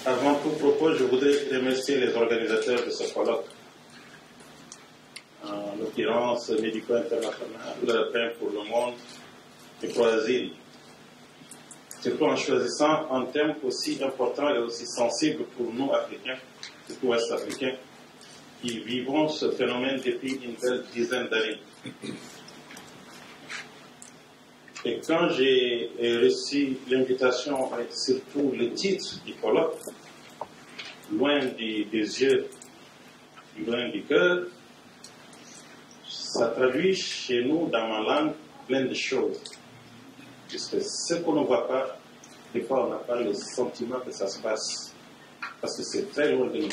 Avant tout propos, je voudrais remercier les organisateurs de ce colloque, en l'occurrence Médico International, le Pain pour le Monde et pour l'Asile. Surtout en choisissant un thème aussi important et aussi sensible pour nous, Africains, surtout Ouest-Africains, qui vivons ce phénomène depuis une belle dizaine d'années. Et quand j'ai reçu l'invitation, et surtout le titre du colloque, loin des yeux, loin du cœur, ça traduit chez nous, dans ma langue, plein de choses. Puisque ce qu'on ne voit pas, des fois on n'a pas le sentiment que ça se passe, parce que c'est très loin de nous.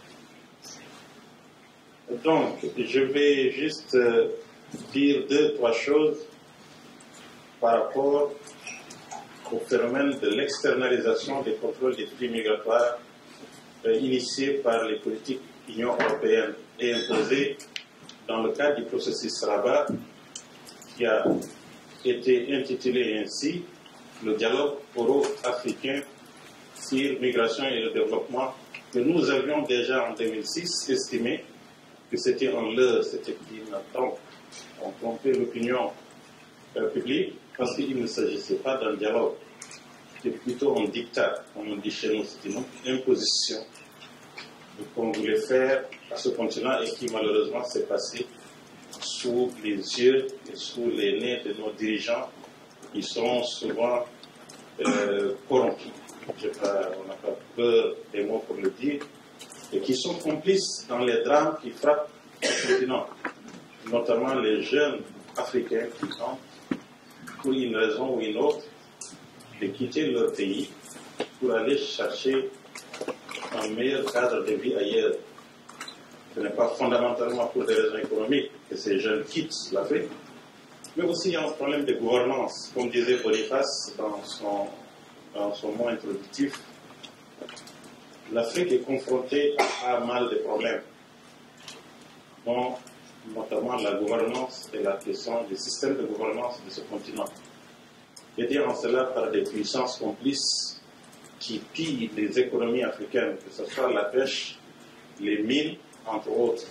Donc, je vais juste dire 2-3 choses par rapport au phénomène de l'externalisation des contrôles des flux migratoires initiés par les politiques de l'Union européenne et imposés dans le cadre du processus Rabat, qui a été intitulé ainsi le dialogue euro-africain sur migration et le développement, que nous avions déjà en 2006 estimé que c'était un leurre, c'était une attente. On trompait l'opinion publique parce qu'il ne s'agissait pas d'un dialogue, c'était plutôt un diktat, comme on dit chez nous, c'était une imposition qu'on voulait faire à ce continent et qui malheureusement s'est passé sous les yeux et sous les nez de nos dirigeants qui sont souvent corrompus. On n'a pas peur des mots pour le dire, et qui sont complices dans les drames qui frappent le continent, notamment les jeunes africains qui tentent, pour une raison ou une autre, de quitter leur pays pour aller chercher un meilleur cadre de vie ailleurs. Ce n'est pas fondamentalement pour des raisons économiques que ces jeunes quittent l'Afrique, mais aussi il y a un problème de gouvernance. Comme disait Boniface dans son mot introductif, l'Afrique est confrontée à mal de problèmes, dont notamment la gouvernance et la question du système de gouvernance de ce continent, aidé en cela par des puissances complices qui pillent les économies africaines, que ce soit la pêche, les mines, entre autres.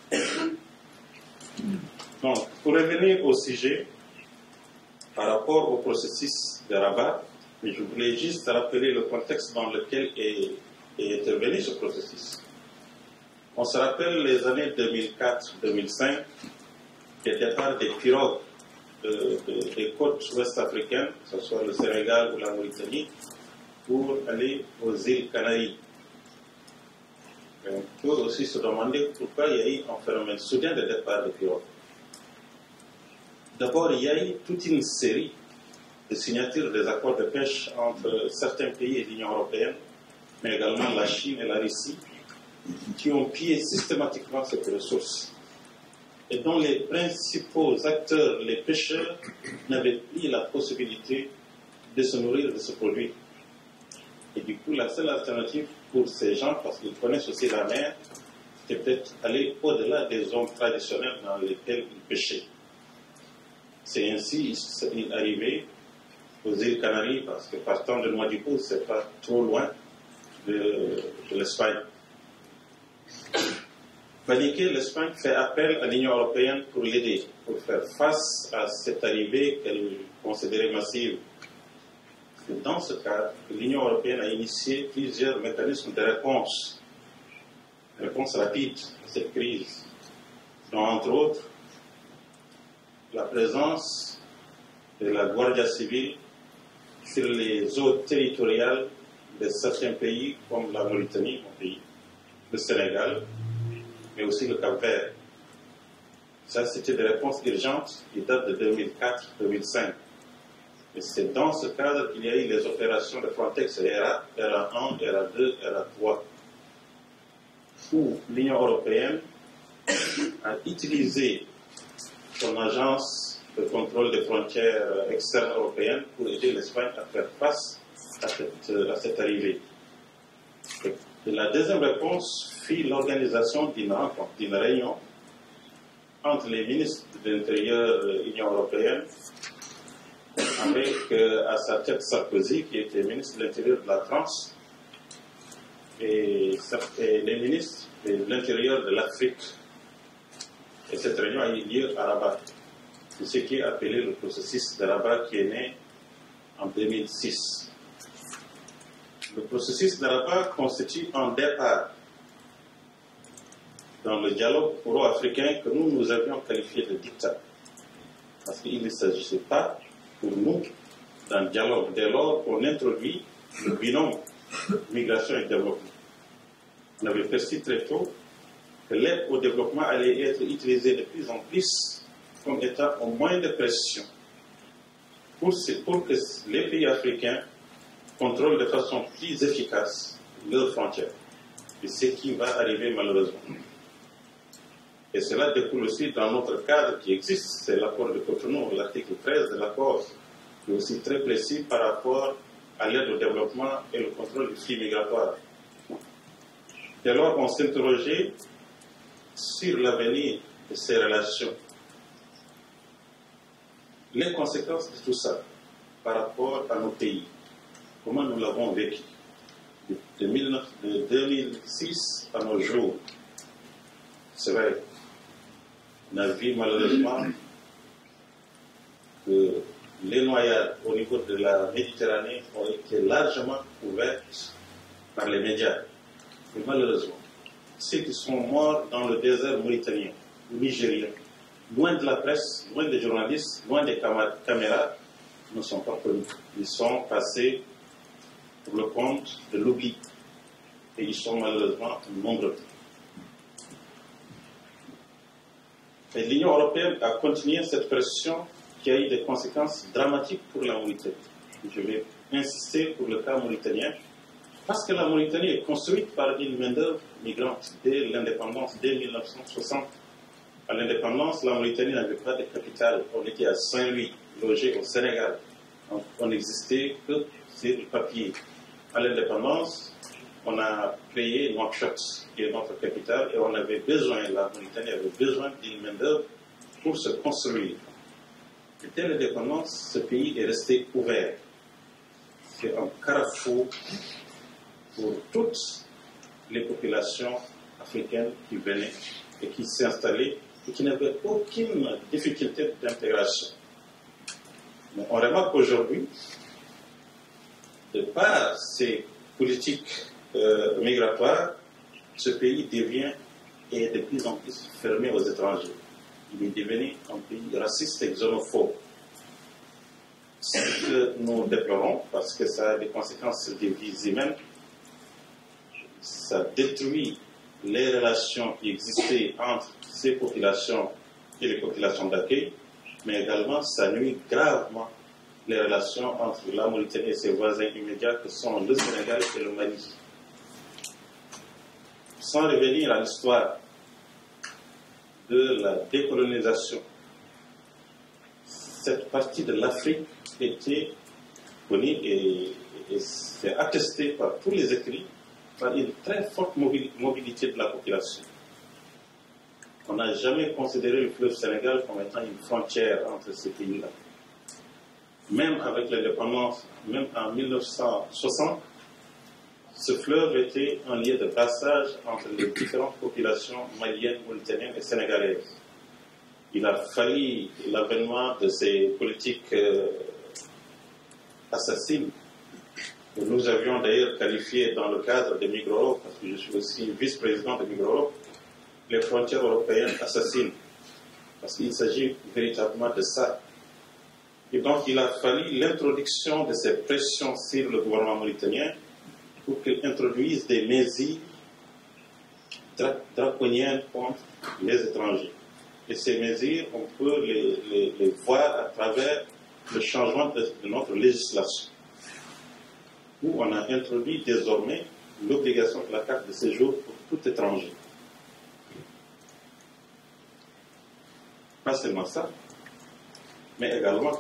Donc, pour revenir au sujet, par rapport au processus de Rabat, je voulais juste rappeler le contexte dans lequel est intervenu ce processus. On se rappelle les années 2004-2005, le départ des pirogues des côtes ouest-africaines, que ce soit le Sénégal ou la Mauritanie, pour aller aux îles Canaries. On peut aussi se demander pourquoi il y a eu un phénomène soudain de départ des pirogues. D'abord, il y a eu toute une série de signatures des accords de pêche entre certains pays et l'Union européenne, mais également la Chine et la Russie, qui ont pillé systématiquement cette ressource et dont les principaux acteurs, les pêcheurs, n'avaient plus la possibilité de se nourrir de ce produit. Et du coup, la seule alternative pour ces gens, parce qu'ils connaissent aussi la mer, c'était peut-être aller au-delà des zones traditionnelles dans lesquelles ils pêchaient. C'est ainsi qu'il arrivait aux îles Canaries, parce que partant de Nouadhibou, ce n'est pas trop loin de l'Espagne. Paniquée, l'Espagne fait appel à l'Union européenne pour l'aider, pour faire face à cette arrivée qu'elle considérait massive. Et dans ce cadre, l'Union européenne a initié plusieurs mécanismes de réponse rapide à cette crise, dont entre autres la présence de la Guardia civile sur les eaux territoriales de certains pays comme la Mauritanie, mon pays, le Sénégal, mais aussi le Cap-Vert. Ça, c'était des réponses urgentes qui datent de 2004-2005. Et c'est dans ce cadre qu'il y a eu les opérations de Frontex ERA, ERA1, ERA2, ERA3, où l'Union européenne a utilisé son agence de contrôle des frontières externes européennes pour aider l'Espagne à faire face à cette arrivée. Et la deuxième réponse fut l'organisation d'une réunion entre les ministres de l'Intérieur de l'Union européenne avec à sa tête Sarkozy, qui était ministre de l'Intérieur de la France, et les ministres de l'Intérieur de l'Afrique. Et cette réunion a eu lieu à Rabat. C'est ce qui est appelé le processus de Rabat qui est né en 2006. Le processus de Rabat constitue un départ dans le dialogue euro-africain que nous avions qualifié de dictat. Parce qu'il ne s'agissait pas pour nous d'un dialogue dès lors qu'on introduit le binôme migration et développement. On avait perçu très tôt que l'aide au développement allait être utilisée de plus en plus comme étant au moyen de pression pour que les pays africains contrôlent de façon plus efficace leurs frontières. Et ce qui va arriver malheureusement. Et cela découle aussi dans notre cadre qui existe, c'est l'accord de Cotonou, l'article 13 de l'accord, qui est aussi très précis par rapport à l'aide au développement et le contrôle du flux migratoire. Dès lors, on s'interrogeait sur l'avenir de ces relations. Les conséquences de tout ça par rapport à nos pays, comment nous l'avons vécu de 2006 à nos jours. C'est vrai, on a vu malheureusement que les noyades au niveau de la Méditerranée ont été largement couvertes par les médias. Et malheureusement, ceux qui sont morts dans le désert mauritanien, nigérien, loin de la presse, loin des journalistes, loin des caméras, ne sont pas connus. Ils sont passés pour le compte de l'oubli. Et ils sont malheureusement nombreux. Et l'Union européenne a continué cette pression qui a eu des conséquences dramatiques pour la Mauritanie. Je vais insister pour le cas mauritanien, parce que la Mauritanie est construite par une main-d'œuvre migrante dès l'indépendance, dès 1960. À l'indépendance, la Mauritanie n'avait pas de capitale. On était à Saint-Louis, logé au Sénégal. Donc, on n'existait que sur le papier. À l'indépendance, on a créé Nouakchott, qui est notre capitale, et on avait besoin, la Mauritanie avait besoin d'une main-d'œuvre pour se construire. Et dès l'indépendance, ce pays est resté ouvert. C'est un carrefour pour toutes les populations africaines qui venaient et qui s'installaient et qui n'avaient aucune difficulté d'intégration. Mais on remarque aujourd'hui, de par ces politiques migratoires, ce pays devient et est de plus en plus fermé aux étrangers. Il est devenu un pays raciste et xénophobe. Ce que nous déplorons, parce que ça a des conséquences sur des vies humaines, ça détruit les relations qui existaient entre ces populations et les populations d'accueil, mais également ça nuit gravement les relations entre la Mauritanie et ses voisins immédiats que sont le Sénégal et le Mali. Sans revenir à l'histoire de la décolonisation, cette partie de l'Afrique était connue et c'est attesté par tous les écrits par une très forte mobilité de la population. On n'a jamais considéré le fleuve Sénégal comme étant une frontière entre ces pays-là. Même avec l'indépendance, même en 1960, ce fleuve était un lieu de passage entre les différentes populations maliennes, mauritaniennes et sénégalaises. Il a fallu l'avènement de ces politiques assassines, que nous avions d'ailleurs qualifiées dans le cadre de Migros, parce que je suis aussi vice-président de Migros, les frontières européennes assassines, parce qu'il s'agit véritablement de ça. Et donc il a fallu l'introduction de ces pressions sur le gouvernement mauritanien pour qu'il introduise des mesures draconiennes contre les étrangers. Et ces mesures, on peut les voir à travers le changement de notre législation, où on a introduit désormais l'obligation de la carte de séjour pour tout étranger. Pas seulement ça, mais également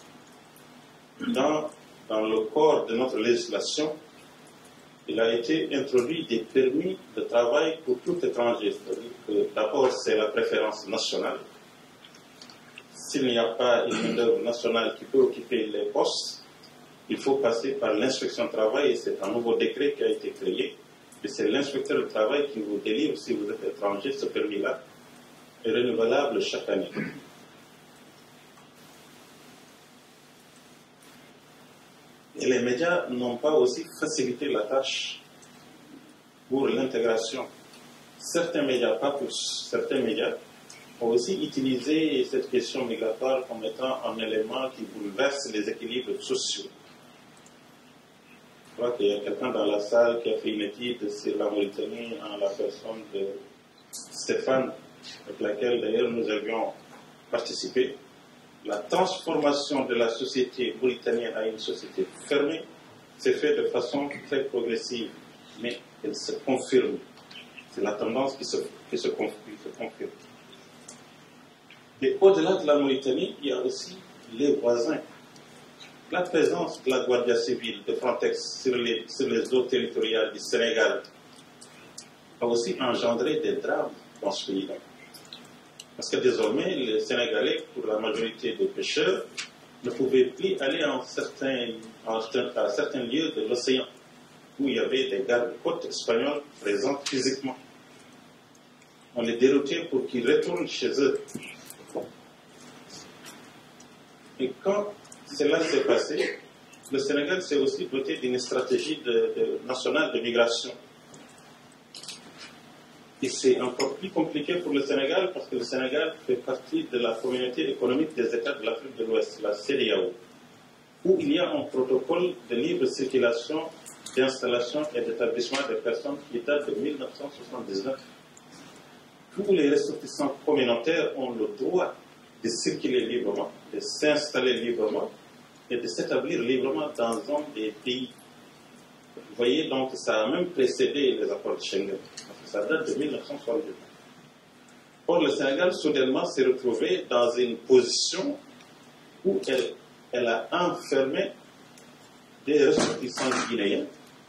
dans le corps de notre législation, il a été introduit des permis de travail pour tout étranger. C'est-à-dire que d'abord, c'est la préférence nationale. S'il n'y a pas une main-d'œuvre nationale qui peut occuper les postes, il faut passer par l'inspection du travail et c'est un nouveau décret qui a été créé Et c'est l'inspecteur du travail qui vous délivre, si vous êtes étranger, ce permis-là est renouvelable chaque année. Et les médias n'ont pas aussi facilité la tâche pour l'intégration. Certains médias, pas tous, certains médias ont aussi utilisé cette question migratoire comme étant un élément qui bouleverse les équilibres sociaux. Je crois qu'il y a quelqu'un dans la salle qui a fait une étude sur la Mauritanie en la personne de Stéphane, avec laquelle d'ailleurs nous avions participé. La transformation de la société mauritanienne à une société fermée s'est faite de façon très progressive, mais elle se confirme. C'est la tendance qui se confirme. Et au-delà de la Mauritanie, il y a aussi les voisins. La présence de la Guardia civile, de Frontex sur les eaux territoriales du Sénégal a aussi engendré des drames dans ce pays-là. Parce que désormais, les Sénégalais, pour la majorité des pêcheurs, ne pouvaient plus aller à certains lieux de l'océan où il y avait des gardes-côtes espagnols présents physiquement. On les déroutait pour qu'ils retournent chez eux. Et quand cela s'est passé, le Sénégal s'est aussi doté d'une stratégie nationale de migration. Et c'est encore plus compliqué pour le Sénégal parce que le Sénégal fait partie de la communauté économique des États de l'Afrique de l'Ouest, la CEDEAO, où il y a un protocole de libre circulation, d'installation et d'établissement des personnes qui date de 1979. Tous les ressortissants communautaires ont le droit de circuler librement, de s'installer librement et de s'établir librement dans un des pays. Vous voyez, donc ça a même précédé les accords de Schengen. Ça date de 1962. Or, le Sénégal, soudainement, s'est retrouvé dans une position où elle a enfermé des ressortissants guinéens,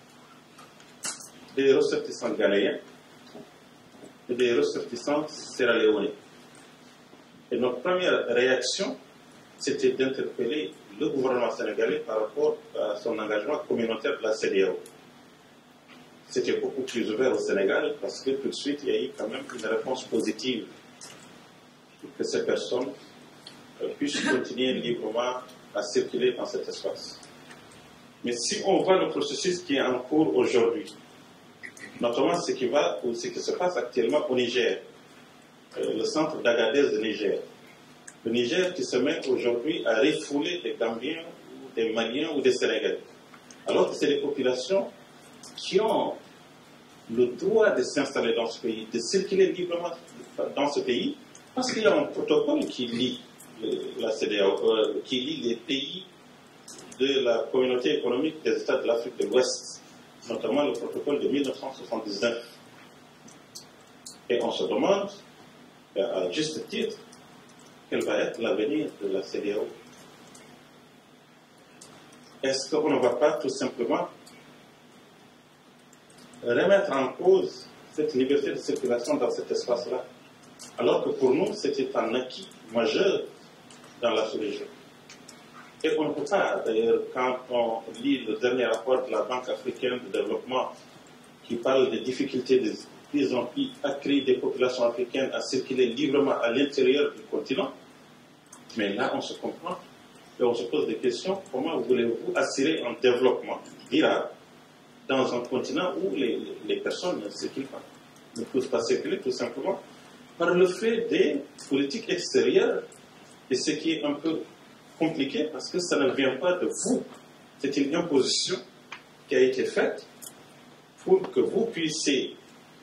des ressortissants ghanéens et des ressortissants sierra-léonais. Et notre première réaction, c'était d'interpeller le gouvernement sénégalais par rapport à son engagement communautaire de la CEDEAO. C'était beaucoup plus ouvert au Sénégal parce que tout de suite, il y a eu quand même une réponse positive pour que ces personnes puissent continuer librement à circuler dans cet espace. Mais si on voit le processus qui est en cours aujourd'hui, notamment ce qui se passe actuellement au Niger, le centre d'Agadez de Niger, le Niger qui se met aujourd'hui à refouler des Gambiens, ou des Maliens ou des Sénégalais, alors que c'est des populations qui ont le droit de s'installer dans ce pays, de circuler librement dans ce pays, parce qu'il y a un protocole qui lie la CEDEAO, qui lie les pays de la communauté économique des États de l'Afrique de l'Ouest, notamment le protocole de 1979. Et on se demande, à juste titre, quel va être l'avenir de la CEDEAO. Est-ce qu'on ne va pas tout simplement remettre en cause cette liberté de circulation dans cet espace-là, alors que pour nous, c'était un acquis majeur dans la sous-région. Et on ne peut pas, d'ailleurs, quand on lit le dernier rapport de la Banque africaine de développement qui parle des difficultés de plus en plus accrues des populations africaines à circuler librement à l'intérieur du continent, mais là, on se comprend et on se pose des questions. Comment voulez-vous assurer un développement durable dans un continent où les personnes ne circulent pas, ne peuvent pas circuler tout simplement par le fait des politiques extérieures, et ce qui est un peu compliqué parce que ça ne vient pas de vous. C'est une imposition qui a été faite pour que vous puissiez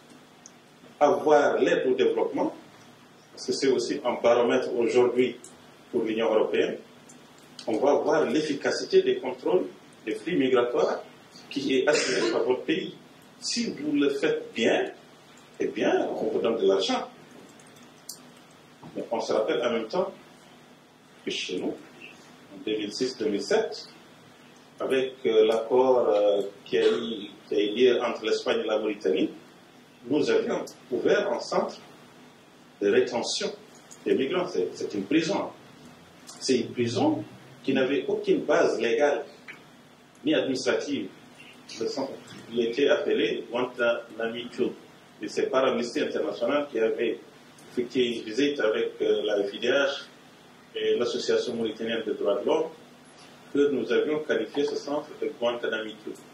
avoir l'aide au développement, parce que c'est aussi un baromètre aujourd'hui pour l'Union européenne. On va voir l'efficacité des contrôles des flux migratoires qui est assuré par votre pays. Si vous le faites bien, eh bien, on vous donne de l'argent. Mais on se rappelle en même temps que chez nous, en 2006-2007, avec l'accord qui a eu lieu entre l'Espagne et la Mauritanie, nous avions ouvert un centre de rétention des migrants. C'est une prison. C'est une prison qui n'avait aucune base légale ni administrative. il était appelé Guantanamo. Et c'est par Amnesty International qui avait effectué une visite avec la FIDH et l'Association mauritanienne des droits de l'homme que nous avions qualifié ce centre de Guantanamo.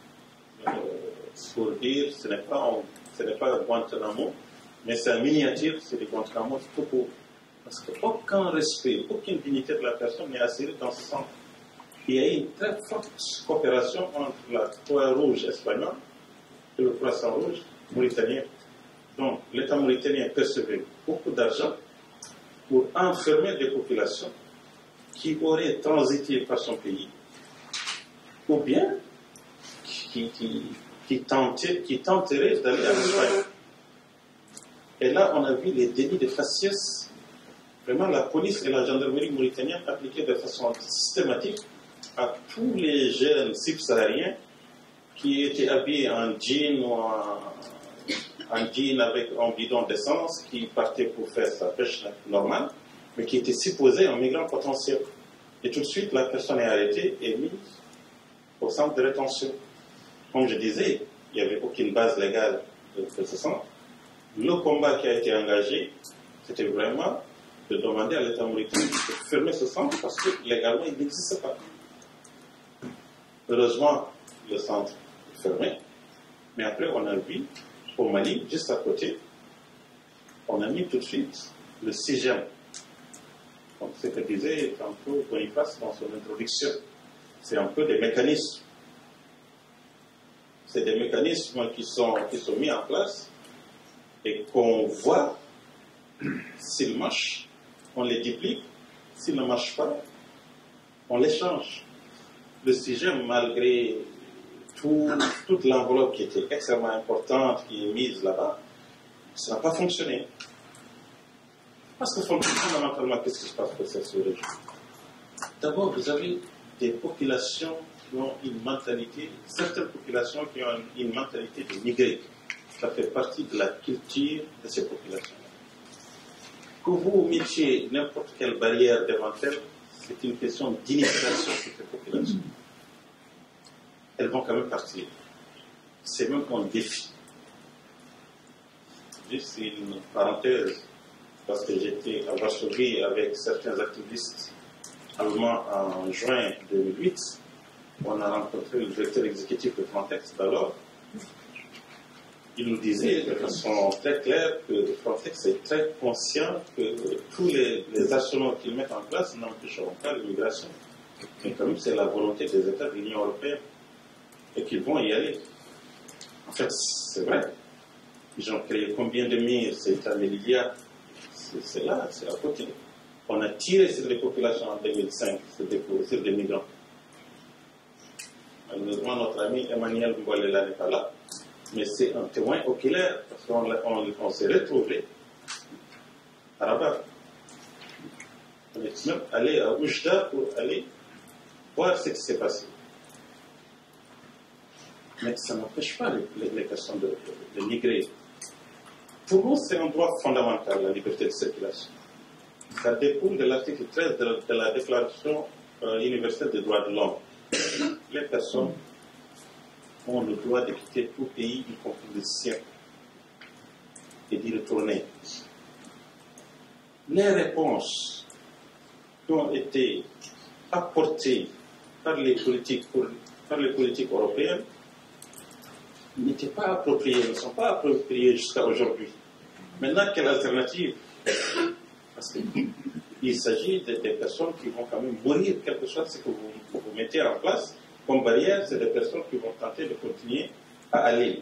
Pour dire, ce n'est pas Guantanamo, mais c'est en miniature, c'est du Guantanamo tout court. Parce qu'aucun respect, aucune dignité de la personne n'est assurée dans ce centre. Il y a une très forte coopération entre la Croix-Rouge espagnole et le Croissant-Rouge mauritanien. Donc, l'État mauritanien percevait beaucoup d'argent pour enfermer des populations qui auraient transité par son pays, ou bien qui tenteraient d'aller en Espagne. Et là, on a vu les délits de faciès. Vraiment, la police et la gendarmerie mauritanienne appliquaient de façon systématique à tous les jeunes subsahariens qui étaient habillés en jean ou en jean avec un bidon d'essence, qui partait pour faire sa pêche normale, mais qui était supposé un migrant potentiel. Et tout de suite, la personne est arrêtée et mise au centre de rétention. Comme je disais, il n'y avait aucune base légale de ce centre. Le combat qui a été engagé, c'était vraiment de demander à l'État mauritanien de fermer ce centre parce que légalement, il n'existait pas. Heureusement, le centre est fermé, mais après, on a vu au Mali, juste à côté, on a mis tout de suite le CIGEM. Donc, ce que disait tantôt Boniface dans son introduction, c'est un peu des mécanismes. C'est des mécanismes qui sont mis en place et qu'on voit s'ils marchent, on les duplique, s'ils ne marchent pas, on les change. Le CIGEM, malgré toute l'enveloppe qui était extrêmement importante, qui est mise là-bas, ça n'a pas fonctionné. Parce que fondamentalement, qu'est-ce qui se passe pour cette région? D'abord, vous avez des populations qui ont une mentalité, certaines populations qui ont une mentalité de migrer. Ça fait partie de la culture de ces populations. Que vous mettiez n'importe quelle barrière devant elles, c'est une question d'initiation de ces populations. Elles vont quand même partir. C'est même un défi. Juste une parenthèse, parce que j'étais à Varsovie avec certains activistes allemands en juin 2008. On a rencontré le directeur exécutif de Frontex d'alors. Il nous disait de façon très claire que Frontex est très conscient que tous les arsenaux qu'ils mettent en place n'empêcheront pas l'immigration. Mais quand même, c'est la volonté des États de l'Union européenne et qu'ils vont y aller. En fait, c'est vrai. Ils ont créé combien de murs, c'est État Melilla. C'est là, c'est à côté. On a tiré sur les populations en 2005, sur des migrants. Malheureusement, notre ami Emmanuel Mbolela n'est pas là, mais c'est un témoin oculaire, parce qu'on s'est retrouvés à Rabat. On est même allé à Oujda pour aller voir ce qui s'est passé. Mais ça n'empêche pas les personnes de migrer. Pour nous, c'est un droit fondamental, la liberté de circulation. Ça découle de l'article 13 de la Déclaration universelle des droits de l'homme. Les personnes ont le droit de quitter tout pays, y compris le sien, et d'y retourner. Les réponses qui ont été apportées par les politiques européennes n'étaient pas appropriées, ne sont pas appropriées jusqu'à aujourd'hui. Maintenant, quelle alternative? Parce qu'il s'agit des personnes qui vont quand même mourir, quelque chose, ce que vous mettez en place comme barrière, c'est des personnes qui vont tenter de continuer à aller.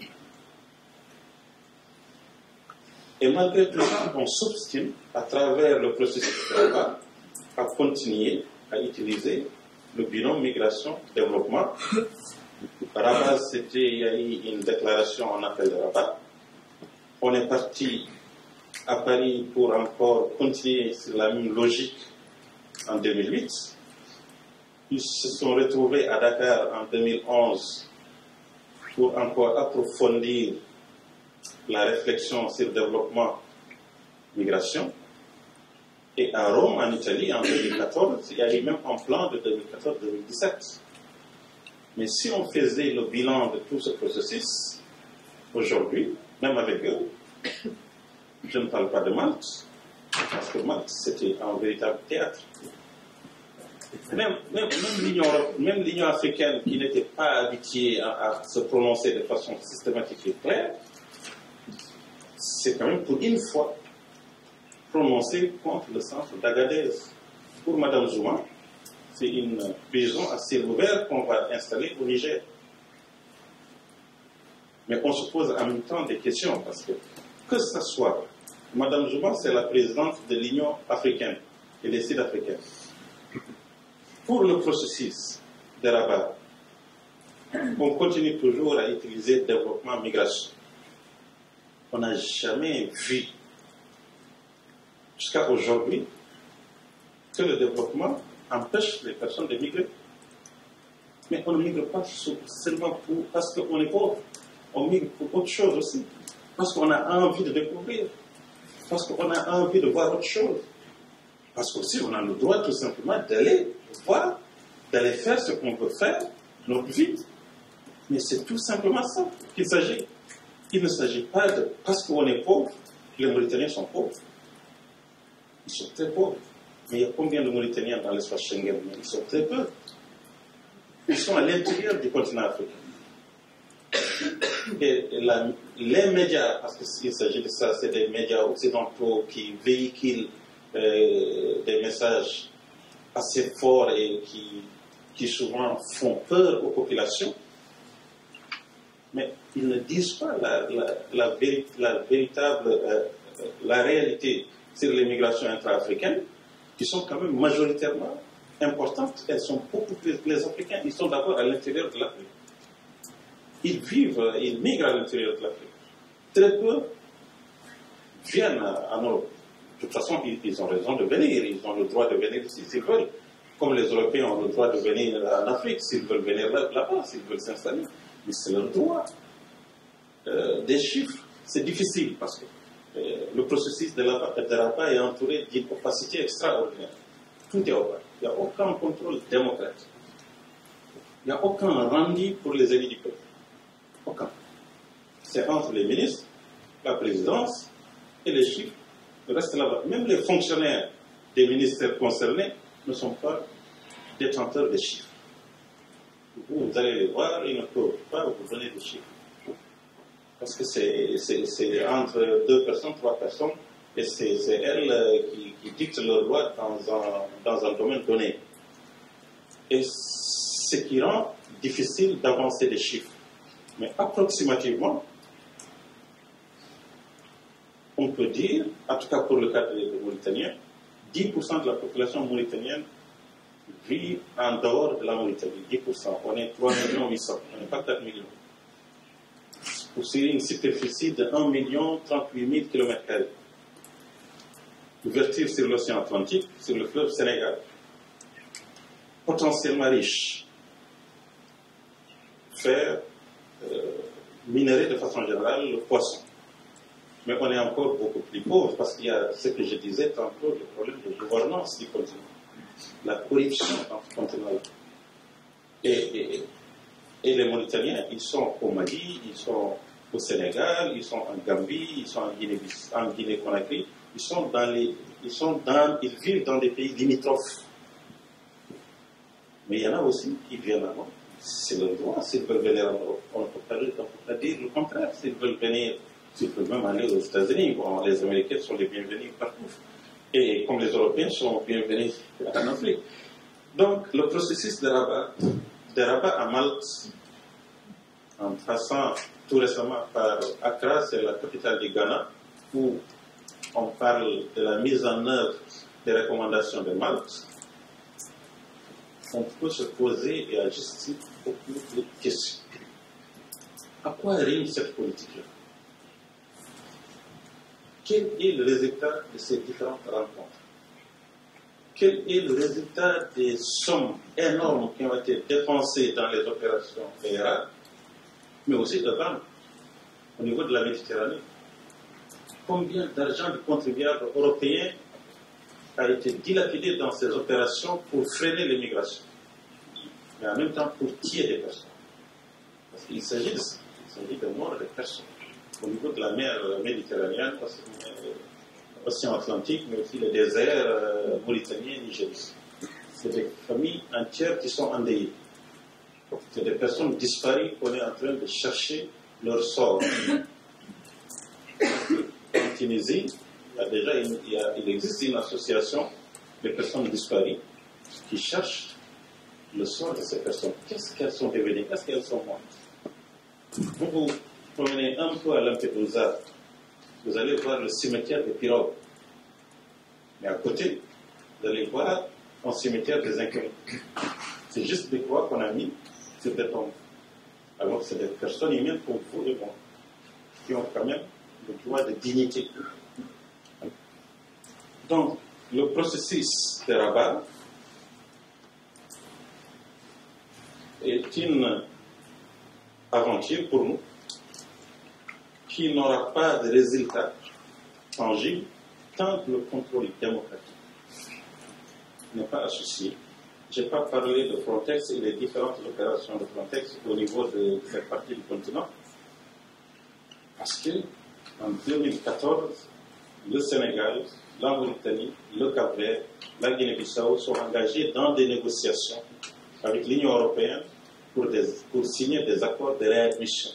Et malgré tout ça, on s'obstine, à travers le processus de Rabat, à continuer à utiliser le binôme migration-développement. Rabat, il y a eu une déclaration en appel de Rabat. On est parti à Paris pour encore continuer sur la même logique en 2008. Ils se sont retrouvés à Dakar en 2011 pour encore approfondir la réflexion sur le développement migration. Et à Rome, en Italie, en 2014, il y a eu même un plan de 2014-2017. Mais si on faisait le bilan de tout ce processus, aujourd'hui, même avec eux, je ne parle pas de Malte, parce que Malte, c'était un véritable théâtre. Même l'Union africaine, qui n'était pas habituée à se prononcer de façon systématique et claire, c'est quand même pour une fois prononcé contre le centre d'Agadez. Pour Mme Zouma, c'est une prison à ciel ouvert qu'on va installer au Niger. Mais on se pose en même temps des questions, parce que ce soit, Mme Zouma, c'est la présidente de l'Union africaine et des Sud-Africains. Pour le processus de Rabat, on continue toujours à utiliser le développement migration. On n'a jamais vu, jusqu'à aujourd'hui, que le développement empêche les personnes de migrer. Mais on ne migre pas seulement parce qu'on est pauvre. On migre pour autre chose aussi. Parce qu'on a envie de découvrir. Parce qu'on a envie de voir autre chose. Parce qu'aussi, on a le droit tout simplement d'aller voir, d'aller faire ce qu'on veut faire, notre vie. Mais c'est tout simplement ça qu'il s'agit. Il ne s'agit pas de, parce qu'on est pauvre, les Mauritaniens sont pauvres. Ils sont très pauvres. Mais il y a combien de Mauritaniens dans l'espace Schengen? Ils sont très peu. Ils sont à l'intérieur du continent africain. Et les médias, parce qu'il s'agit de ça, c'est des médias occidentaux qui véhiculent des messages assez forts et qui souvent font peur aux populations, mais ils ne disent pas la réalité sur les migrations intra-africaines, qui sont quand même majoritairement importantes. Elles sont beaucoup plus. Les Africains, ils sont d'abord à l'intérieur de l'Afrique. Ils migrent à l'intérieur de l'Afrique. Très peu viennent en Europe. De toute façon, ils ont raison de venir. Ils ont le droit de venir ici s'ils veulent. Comme les Européens ont le droit de venir en Afrique, s'ils veulent venir là-bas, s'ils veulent s'installer. Mais c'est leur droit. Des chiffres, c'est difficile parce que le processus de Rabat est entouré d'une opacité extraordinaire. Tout est opaque. Il n'y a aucun contrôle démocratique. Il n'y a aucun rendu pour les élus du peuple. Aucun. C'est entre les ministres, la présidence et les chiffres. Le reste là-bas. Même les fonctionnaires des ministères concernés ne sont pas détenteurs des chiffres. Vous allez les voir, ils ne peuvent pas vous donner des chiffres. Parce que c'est entre 2 personnes, 3 personnes, et c'est elles qui dictent leur loi dans un domaine donné. Et ce qui rend difficile d'avancer des chiffres. Mais approximativement, on peut dire, en tout cas pour le cas des Mauritaniens, 10% de la population mauritanienne vit en dehors de la Mauritanie. 10%. On est 3 800 000. On n'est pas 4 millions. Pour une superficie de 1 038 000 km². Ouverture sur l'océan Atlantique, sur le fleuve Sénégal. Potentiellement riche. Fer, minerai de façon générale, le poisson. Mais on est encore beaucoup plus pauvre parce qu'il y a ce que je disais tantôt, le problème de gouvernance du continent. La corruption dans ce continent-là. Et les Mauritaniens, ils sont au Mali, ils sont au Sénégal, ils sont en Gambie, ils sont en Guinée-Conakry, ils vivent dans des pays limitrophes. Mais il y en a aussi qui viennent en Europe. C'est leur droit, s'ils veulent venir en Europe. On ne peut pas dire le contraire. S'ils veulent venir, s'ils veulent même aller aux États-Unis, bon, les Américains sont les bienvenus partout. Et comme les Européens sont bienvenus en Afrique. Donc, le processus de Rabat à Malte, en passant tout récemment par Accra, c'est la capitale du Ghana, où on parle de la mise en œuvre des recommandations de Malte, on peut se poser et ajuster beaucoup de questions. À quoi rime cette politique-là? Quel est le résultat de ces différentes rencontres? Quel est le résultat des sommes énormes qui ont été dépensées dans les opérations fédérales, mais aussi de vente au niveau de la Méditerranée? Combien d'argent du contribuable européen a été dilapidé dans ces opérations pour freiner l'immigration? mais en même temps pour tuer des personnes. Parce qu'il s'agit de ça, il s'agit de mort des personnes. Au niveau de la mer Méditerranéenne, l'océan Atlantique, mais aussi le désert mauritanien et nigérien. C'est des familles entières qui sont endeuillées. C'est des personnes disparues qu'on est en train de chercher leur sort. En Tunisie, il existe une association de personnes disparues qui cherchent le sort de ces personnes. Qu'est-ce qu'elles sont devenues? Qu'est-ce qu'elles sont mortes? Vous vous promenez un peu à Lampedusa, vous allez voir le cimetière des pirogues. Mais à côté, vous allez voir un cimetière des inconnus. C'est juste des croix qu'on a mis sur des tombes. Alors c'est des personnes humaines comme vous et moi, qui ont quand même le droit de dignité. Donc, le processus de Rabat est une aventure pour nous qui n'aura pas de résultat tangible tant que le contrôle démocratique n'est pas associé. Je n'ai pas parlé de Frontex et des différentes opérations de Frontex au niveau de cette partie du continent, parce que en 2014, le Sénégal, la Mauritanie, le Cap-Vert, la Guinée-Bissau sont engagés dans des négociations avec l'Union européenne pour signer des accords de réadmission.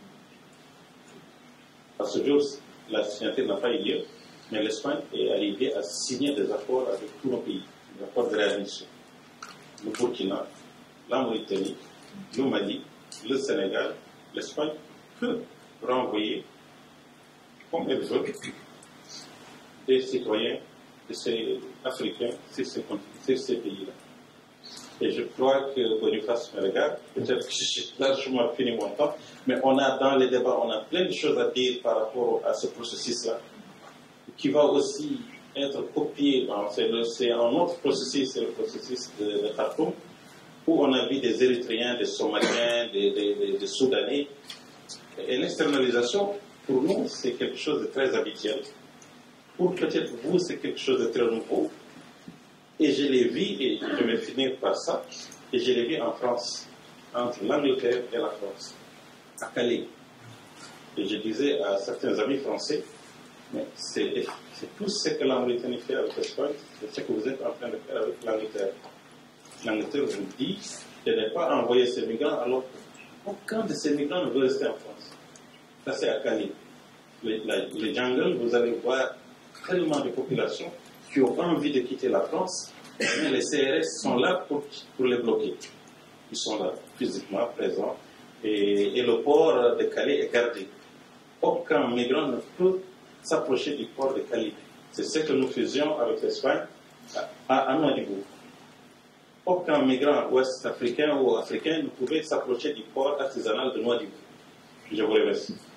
À ce jour, la signature n'a pas eu lieu, mais l'Espagne est arrivée à signer des accords avec tous nos pays, des accords de réadmission. Le Burkina, la Mauritanie, le Mali, le Sénégal, l'Espagne peut renvoyer, comme elle veut, des citoyens africains sur ces pays-là. Et je crois que Boniface me regarde, peut-être que j'ai largement fini mon temps, mais on a dans les débats, on a plein de choses à dire par rapport à ce processus-là, qui va aussi être copié. C'est un autre processus, c'est le processus de Khartoum, où on a vu des Érythréens, des Somaliens, des Soudanais. Et l'externalisation, pour nous, c'est quelque chose de très habituel. Pour peut-être vous, c'est quelque chose de très nouveau. Et je l'ai vu, et je vais finir par ça, et je l'ai vu en France, entre l'Angleterre et la France, à Calais. Et je disais à certains amis français, mais c'est tout ce que la Mauritanie fait avec l'Espagne, c'est ce que vous êtes en train de faire avec l'Angleterre. L'Angleterre vous dit de ne pas envoyer ces migrants, alors qu'aucun de ces migrants ne veut rester en France. Ça, c'est à Calais. Les jungles, vous allez voir tellement de populations qui ont envie de quitter la France, mais les CRS sont là pour les bloquer. Ils sont là, physiquement présents, et le port de Calais est gardé. Aucun migrant ne peut s'approcher du port de Calais. C'est ce que nous faisions avec l'Espagne à Nouadhibou. Aucun migrant ouest-africain ou africain ne pouvait s'approcher du port artisanal de Nouadhibou. Je vous remercie.